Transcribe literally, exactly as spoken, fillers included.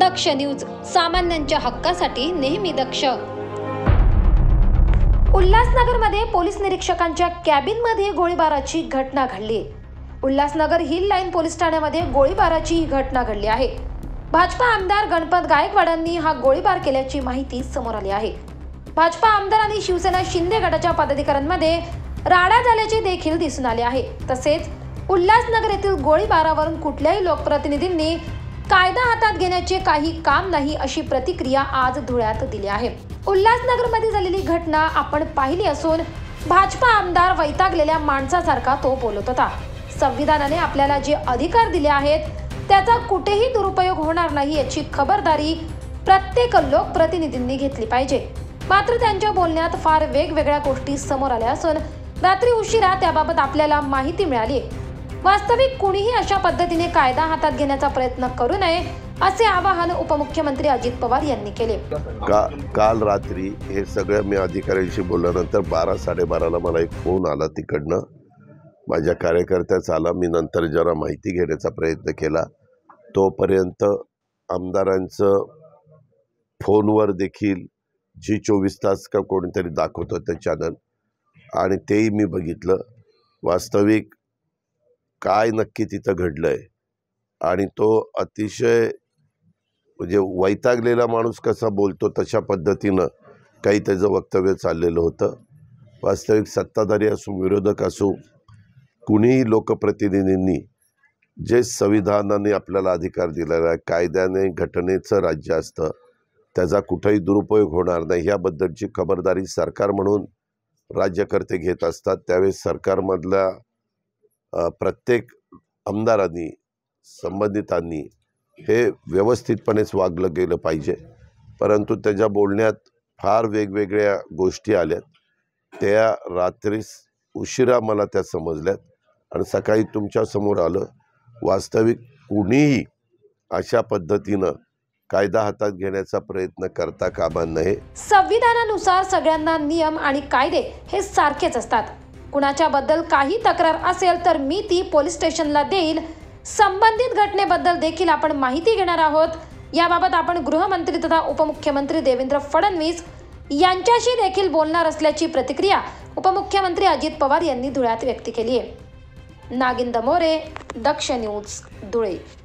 दक्ष news, सामान्यांच्या हक्कासाठी नेहमी दक्ष। उल्हासनगरमध्ये पोलीस निरीक्षकांच्या कॅबिनमध्ये गोळीबाराची घटना घडली। उल्हासनगर हिल लाईन पोलीस ठाण्यामध्ये गोळीबाराची ही घटना घडली आहे। भाजपा आमदार गणपत गायकवाडांनी हा गोळीबार केल्याची माहिती समोर आली आहे। भाजपा आमदार आणि शिवसेना शिंदे गटाच्या पदाधिकाऱ्यांमध्ये राडा झाल्याचे देखील दिसून आले आहे। तसेच उल्हासनगर येथील गोळीबारावरून कुठल्याही लोकप्रतिनिधींनी कायदा हातात घेण्याचे काही काम नाही अशी प्रतिक्रिया आज धुळ्यात दिली आहे। उल्हासनगरमध्ये झालेली घटना आपण पाहिली असून भाजपा आमदार वैतागलेल्या माणसासारखा तो बोलत होता। संविधानाने आपल्याला जे अधिकार दिले आहेत त्याचा कुठेही दुरुपयोग होणार नाही याची खबरदारी प्रत्येक लोकप्रतिनिधींनी घेतली पाहिजे। मात्र त्यांच्या बोलण्यात फार वेगवेगळ्या गोष्टी समोर आल्या असून रात्री उशिरा त्याबाबत आपल्याला माहिती मिळाली। वास्तविक कुणीही अशा पद्धतीने कायदा हातात घेण्याचा प्रयत्न करू नये असे आवाहन उपमुख्यमंत्री अजित पवार यांनी केले। का, काल रात्री हे सगळं मी अधिकाऱ्यांशी बोलल्यानंतर बारा साडेबाराला मला एक फोन आला तिकडनं, माझ्या कार्यकर्त्याचा आला। मी नंतर जरा माहिती घेण्याचा प्रयत्न केला। तोपर्यंत आमदारांचं फोनवर देखील जी चोवीस तास का कोणीतरी दाखवतो ते चॅनल, आणि तेही मी बघितलं। वास्तविक काय नक्की तिथं घडलंय आणि तो अतिशय म्हणजे वैतागलेला माणूस कसा बोलतो तशा पद्धतीनं काही त्याचं वक्तव्य चाललेलं होतं। वास्तविक सत्ताधारी असो विरोधक असो, कुणीही लोकप्रतिनिधींनी जे संविधानाने आपल्याला अधिकार दिलेला आहे, कायद्याने घटनेचं राज्य असतं, त्याचा कुठेही दुरुपयोग होणार नाही याबद्दलची खबरदारी सरकार म्हणून राज्यकर्ते घेत असतात। त्यावेळेस सरकारमधल्या प्रत्येक आमदारांनी संबंधितांनी हे व्यवस्थितपणेच वागलं गेलं पाहिजे। परंतु त्याच्या बोलण्यात फार वेगवेगळ्या गोष्टी आल्यात, त्या रात्री उशिरा मला त्या समजल्यात आणि सकाळी तुमच्यासमोर आलं। वास्तविक कुणीही अशा पद्धतीनं कायदा हातात घेण्याचा प्रयत्न करता कामा नये। संविधानानुसार सगळ्यांना नियम आणि कायदे हे सारखेच असतात। कुणाच्या बद्दल काही तक्रार असेल तर मी ती पोलीस स्टेशनला देईल। संबंधित घटनेबद्दल देखील आपण माहिती घेणार आहोत। याबाबत आपण गृहमंत्री तथा उपमुख्यमंत्री देवेंद्र फडणवीस यांच्याशी देखील बोलणार असल्याची प्रतिक्रिया उपमुख्यमंत्री अजित पवार यांनी धुळ्यात व्यक्त केली आहे। नागिंद मोरे, दक्ष न्यूज, धुळे।